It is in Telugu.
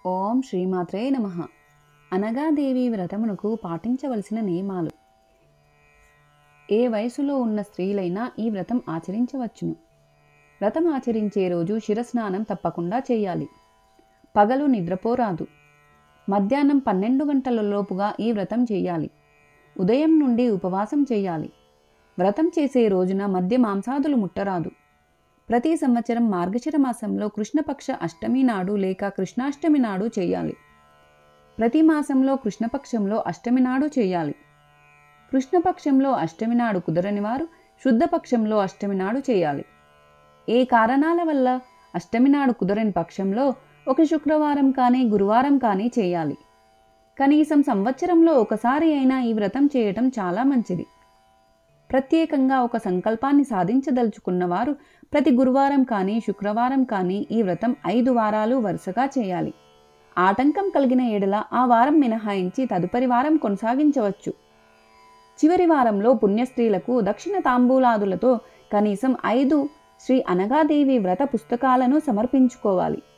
ఓం శ్రీమాత్రే నమః. అనగాదేవి వ్రతమునకు పాటించవలసిన నియమాలు. ఏ వయసులో ఉన్న స్త్రీలైనా ఈ వ్రతం ఆచరించవచ్చును. వ్రతం ఆచరించే రోజు శిరస్నానం తప్పకుండా చేయాలి. పగలు నిద్రపోరాదు. మధ్యాహ్నం 12 గంటలలోపుగా ఈ వ్రతం చేయాలి. ఉదయం నుండి ఉపవాసం చేయాలి. వ్రతం చేసే రోజున మద్య మాంసాదులు ముట్టరాదు. ప్రతి సంవత్సరం మార్గశిర మాసంలో కృష్ణపక్ష అష్టమి నాడు లేక కృష్ణాష్టమి నాడు చేయాలి. ప్రతి మాసంలో కృష్ణపక్షంలో అష్టమి నాడు చేయాలి. కృష్ణపక్షంలో అష్టమి నాడు కుదరని వారు శుద్ధపక్షంలో అష్టమి నాడు చేయాలి. ఏ కారణాల వల్ల అష్టమి నాడు కుదరని పక్షంలో ఒక శుక్రవారం కానీ గురువారం కానీ చేయాలి. కనీసం సంవత్సరంలో ఒకసారి అయినా ఈ వ్రతం చేయటం చాలా మంచిది. ప్రత్యేకంగా ఒక సంకల్పాన్ని సాధించదలుచుకున్నవారు ప్రతి గురువారం కానీ శుక్రవారం కానీ ఈ వ్రతం 5 వారాలు వరుసగా చేయాలి. ఆటంకం కలిగిన ఎడల ఆ వారం మినహాయించి తదుపరి వారం కొనసాగించవచ్చు. చివరి వారంలో పుణ్యస్త్రీలకు దక్షిణ తాంబూలాదులతో కనీసం 5 శ్రీ అనగాదేవి వ్రత పుస్తకాలను సమర్పించుకోవాలి.